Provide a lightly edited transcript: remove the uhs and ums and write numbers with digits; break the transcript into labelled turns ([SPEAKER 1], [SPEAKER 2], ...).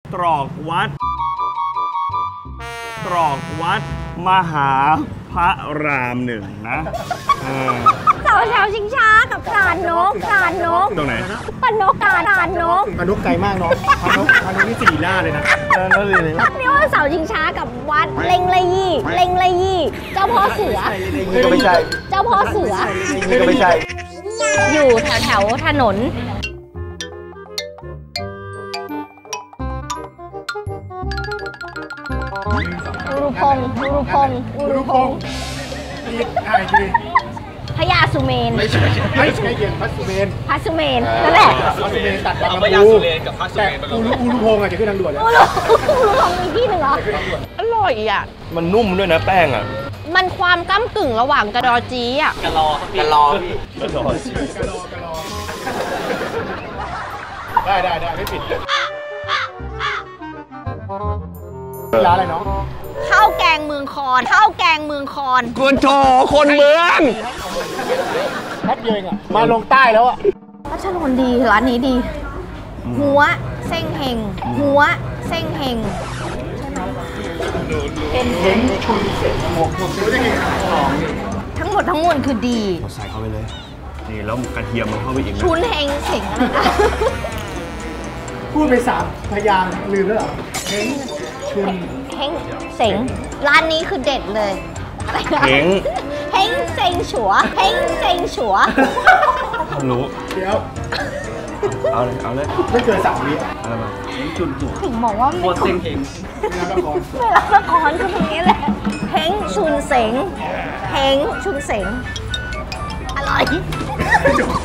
[SPEAKER 1] ตรอกวัดมหาพระรามหนึ่งนะ
[SPEAKER 2] เสาแถวชิงช้ากับพรานนก
[SPEAKER 1] ตรงไหน
[SPEAKER 2] พรานนก
[SPEAKER 3] ไกลมากเนาะพานกนี่4 หน้าเลยนะนั่นเลย
[SPEAKER 2] นี่ว่าเสาชิงช้ากับวัดเล็งละยี่เจ้าพ่อเสือ
[SPEAKER 3] ก็ไม่ใช่
[SPEAKER 2] เจ้าพ่อเสือ
[SPEAKER 3] ก็ไม่ใช่
[SPEAKER 2] อยู่แถวถนนอุรุพงษ์พญาสุเมน
[SPEAKER 3] ไม่ใช่เย็นพัสสุเมน
[SPEAKER 2] นั่นแหละ
[SPEAKER 3] พัสสุเมนตัด
[SPEAKER 4] พญาสุเมนกับพัสสุเมน
[SPEAKER 3] อุรุพงษ์จะขึ้นทางด่วนเลย
[SPEAKER 2] อุรุพงษ์มีที่หนึ่งเหรออร่อยอ่ะ
[SPEAKER 1] มันนุ่มด้วยนะแป้งอ่ะ
[SPEAKER 2] มันความก้ำกึ่งระหว่างกระดอจีอ่ะ
[SPEAKER 4] กะลอพี่
[SPEAKER 3] ได้ไม่ผิดร้านอะไรเนาะ
[SPEAKER 2] ข้าวแกงเมืองคอน
[SPEAKER 1] กวนโถคนเมือง
[SPEAKER 3] แป๊บเดียวเองอ่ะมาลงใต้แล้วอ่ะ
[SPEAKER 2] รัชนนท์ดีร้านนี้ดีหัวเส้งเฮงใช่ไหมเป็นชุนเสร็จทั้งหมดทั้งมวลคือดี
[SPEAKER 1] ใส่เข้าไปเลยนี่แล้วกระเทียมมันเข้าไปอีก
[SPEAKER 2] ชุนเฮงเสงอะไรนะ
[SPEAKER 3] พูดไป3 พยางค์ลืมแล้วเหรอเฮงชุน
[SPEAKER 2] เฮงเสงร้านนี้คือเด็ดเลย
[SPEAKER 1] เฮง
[SPEAKER 2] เซงฉัว
[SPEAKER 1] รู้
[SPEAKER 3] เดี๋ยว
[SPEAKER 1] เอาเลย
[SPEAKER 3] ไม่เกิน3 วิ
[SPEAKER 1] อะไรมา
[SPEAKER 4] ชุนหัว
[SPEAKER 2] ถึงบอกว่า
[SPEAKER 4] โคตรเซ็งเฮง
[SPEAKER 2] ไม่รับละครคือตรงนี้แหละเฮงชุนเสงอร่อย